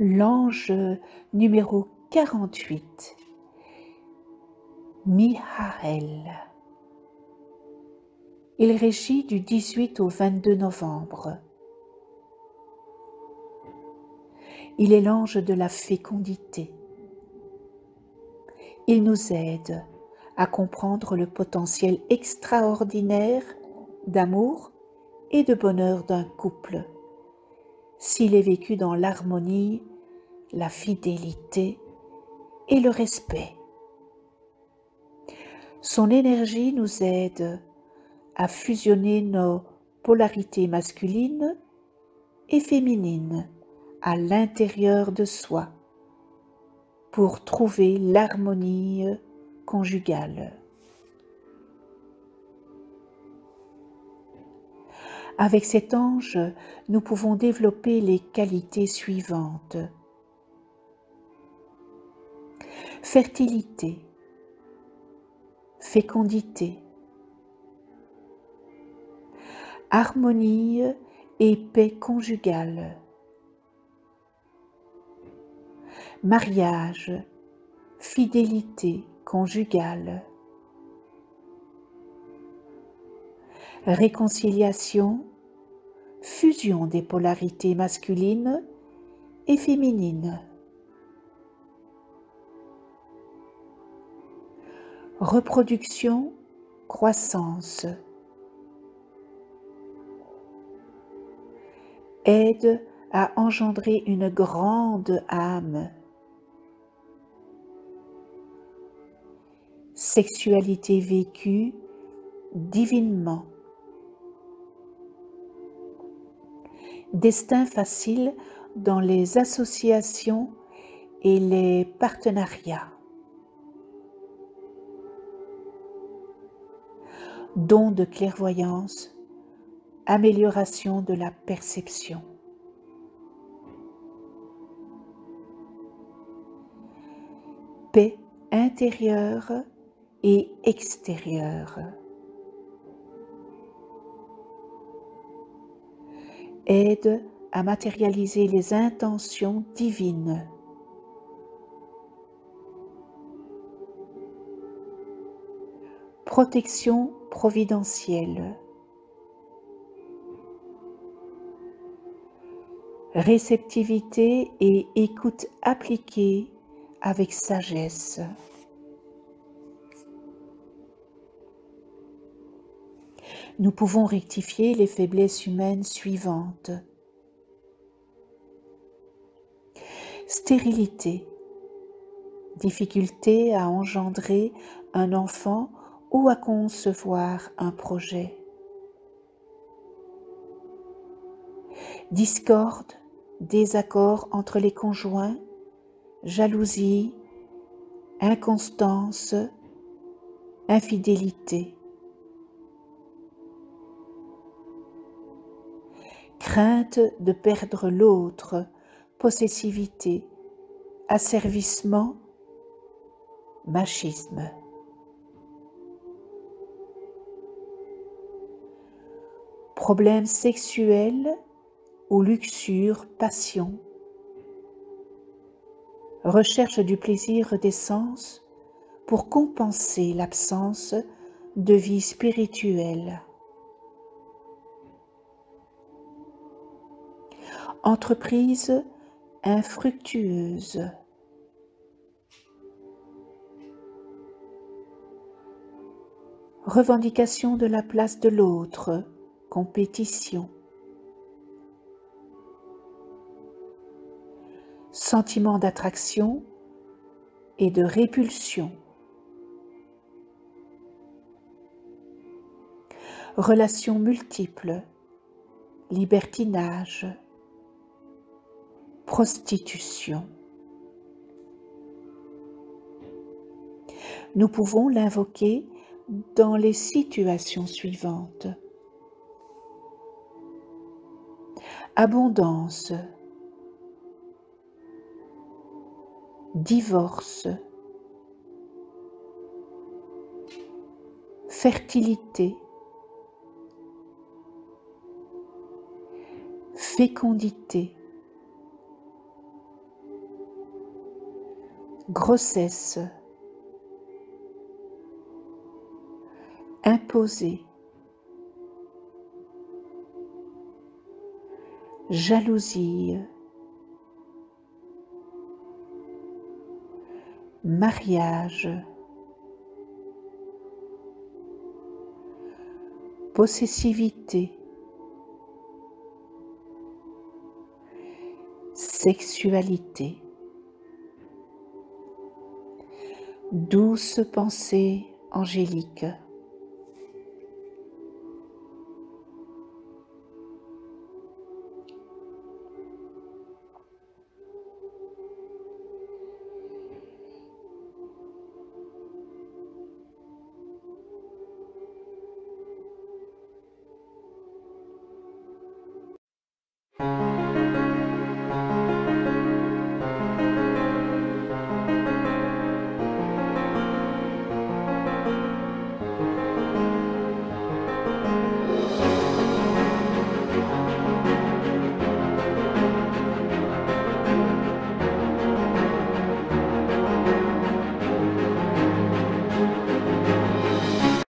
L'ange numéro 48, Michael. Il régit du 18 au 22 novembre. Il est l'ange de la fécondité. Il nous aide à comprendre le potentiel extraordinaire d'amour et de bonheur d'un couple, s'il est vécu dans l'harmonie, la fidélité et le respect. Son énergie nous aide à fusionner nos polarités masculines et féminines à l'intérieur de soi pour trouver l'harmonie conjugale. Avec cet ange, nous pouvons développer les qualités suivantes. Fertilité, fécondité, harmonie et paix conjugale, mariage, fidélité conjugale, réconciliation, fusion des polarités masculines et féminines, reproduction, croissance, aide à engendrer une grande âme, sexualité vécue divinement, destin facile dans les associations et les partenariats, don de clairvoyance, amélioration de la perception. Paix intérieure et extérieure. Aide à matérialiser les intentions divines. Protection providentielle. Réceptivité et écoute appliquée avec sagesse. Nous pouvons rectifier les faiblesses humaines suivantes. Stérilité, difficulté à engendrer un enfant ou à concevoir un projet. Discorde, désaccord entre les conjoints, jalousie, inconstance, infidélité. Crainte de perdre l'autre, possessivité, asservissement, machisme. Problèmes sexuels ou luxure, passion. Recherche du plaisir des sens pour compenser l'absence de vie spirituelle. Entreprise infructueuse. Revendication de la place de l'autre, compétition. Sentiment d'attraction et de répulsion. Relations multiples, libertinage, prostitution. Nous pouvons l'invoquer dans les situations suivantes. Abondance, divorce, fertilité, fécondité, grossesse, imposée, jalousie, mariage, possessivité, sexualité, douce pensée angélique,